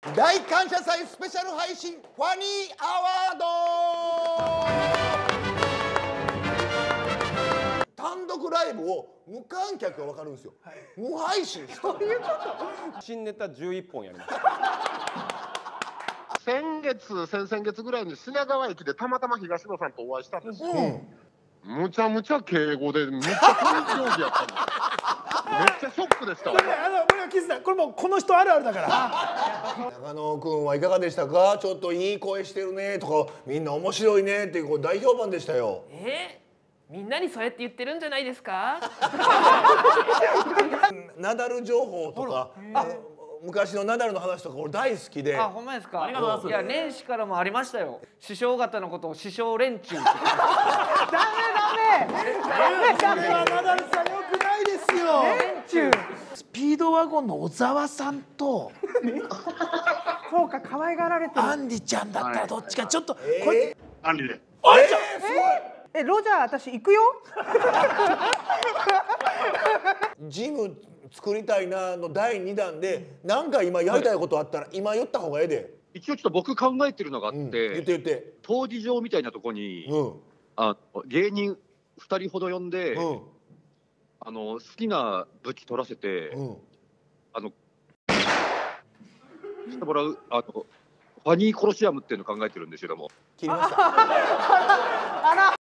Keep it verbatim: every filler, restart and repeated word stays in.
大感謝祭スペシャル配信ファニーアワード。単独ライブを無観客は分かるんですよ、はい、無配信した。 新ネタじゅういっぽんやります。 先月先々月ぐらいに品川駅でたまたま東野さんとお会いしたんですよ、うん、むちゃむちゃ敬語でめっちゃ緊張気やったんです。めっちゃショックでした。 あのこれはキスだ。これもうこの人あるあるだから。 中野くんはいかがでしたか。ちょっといい声してるねとか、みんな面白いねってこう大評判でしたよ。 えー、みんなにそうやって言ってるんじゃないですか。 ナダル情報とか、昔のナダルの話とか俺大好きで。 あ、ほんまですか。 ありがとうございます。 いや、年始からもありましたよ。師匠方のことを師匠連中。ダメダメダメダメ。ナダルさんよくないですよ。連中。スピードワゴンの小沢さんと。 そうか、可愛がられてる。 アンディちゃんだったらどっちかちょっと。 えー、 これアンディで。 あれじゃん。 え、ロジャー私行くよ。 ジム作りたいなのだいにだんで、なんか今やりたいことあったら今言った方がええで。 一応ちょっと僕考えてるのがあって、うん、 言って言って。 闘技場みたいなとこに、うん、あ芸人ふたりほど呼んで、うん、あの好きな武器取らせて、うん、あのしてもらうあのファニーコロシアムっていうのを考えてるんですけども。 切りました。